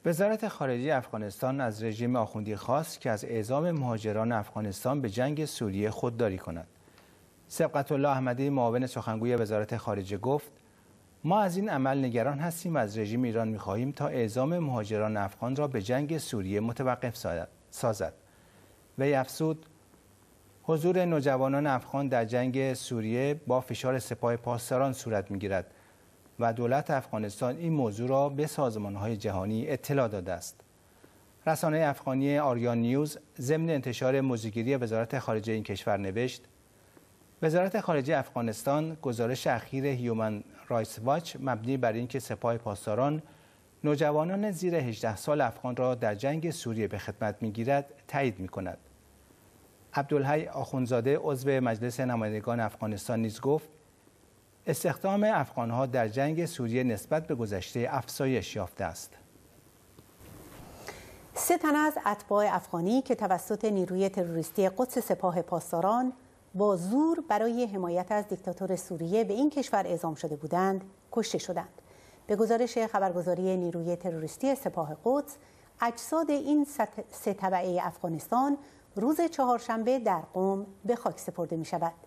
وزارت خارجه افغانستان از رژیم آخوندی خواست که از اعزام مهاجران افغانستان به جنگ سوریه خودداری کند. سبقت الله احمدی معاون سخنگوی وزارت خارجه گفت: ما از این عمل نگران هستیم و از رژیم ایران می‌خواهیم تا اعزام مهاجران افغان را به جنگ سوریه متوقف سازد. وی افزود: حضور نوجوانان افغان در جنگ سوریه با فشار سپاه پاسداران صورت می‌گیرد و دولت افغانستان این موضوع را به سازمان‌های جهانی اطلاع داده است. رسانه افغانی آریان نیوز ضمن انتشار موضوعگیری وزارت خارجه این کشور نوشت: وزارت خارجه افغانستان گزارش اخیر هیومن رایتس واچ مبنی بر اینکه سپاه پاسداران نوجوانان زیر 18 سال افغان را در جنگ سوریه به خدمت می‌گیرد تایید می‌کند. عبدالحی آخوندزاده عضو مجلس نمایندگان افغانستان نیز گفت: استخدام افغان‌ها در جنگ سوریه نسبت به گذشته افزایش یافته است. 3 تن از اتباع افغانی که توسط نیروی تروریستی قدس سپاه پاسداران با زور برای حمایت از دیکتاتور سوریه به این کشور اعزام شده بودند، کشته شدند. به گزارش خبرگزاری نیروی تروریستی سپاه قدس، اجساد این 3 تبعه افغانستان روز چهارشنبه در قم به خاک سپرده می شود.